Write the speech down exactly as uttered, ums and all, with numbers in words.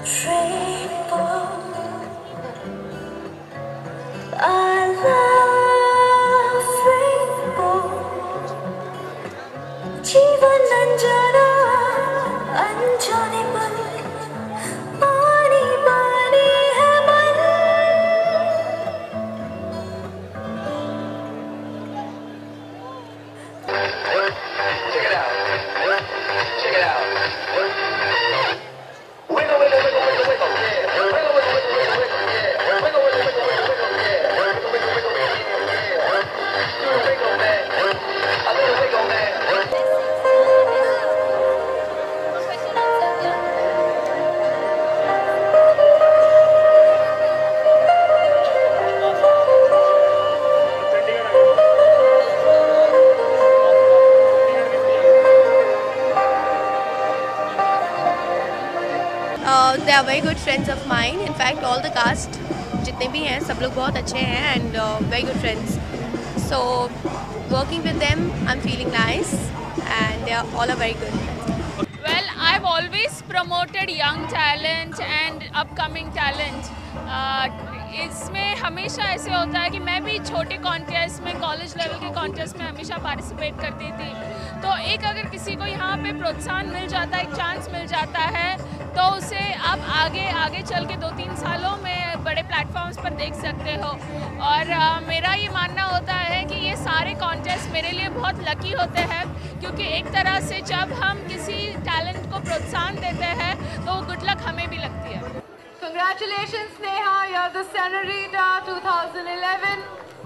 Rainbow, I love rainbow. जीवन अंजना अंजने मन पानी पानी है मन. Check it out. Check it out. Wiggle, wiggle, wiggle, wiggle, wiggle, yeah. Wiggle, wiggle, wiggle, wiggle, wiggle, yeah. Wiggle, wiggle, wiggle, wiggle, wiggle, yeah. Wiggle, wiggle, wiggle, yeah, yeah. Do a wiggle, man. A little wiggle, man. Uh, they are very good friends of mine. In fact, all the cast, जितने भी हैं, सब लोग बहुत अच्छे हैं and uh, very good friends. So, working with them, I'm feeling nice, and they are all are very good. Well, I've always promoted young talent and upcoming talent. Uh, इसमें हमेशा ऐसे होता है कि मैं भी छोटे कॉन्टेस्ट में, कॉलेज लेवल के कॉन्टेस्ट में हमेशा पार्टिसिपेट करती थी. तो एक अगर किसी को यहाँ पे प्रोत्साहन मिल जाता है, एक चांस मिल जाता है, तो उसे आप आगे आगे चल के दो तीन सालों में बड़े प्लेटफॉर्म्स पर देख सकते हो. और आ, मेरा ये मानना होता है कि ये सारे कॉन्टेस्ट मेरे लिए बहुत लकी होते हैं, क्योंकि एक तरह से जब हम किसी टैलेंट को प्रोत्साहन देते हैं तो वो गुड लक हमें भी लगती है. Congratulations, Neha. You're the Senorita twenty eleven.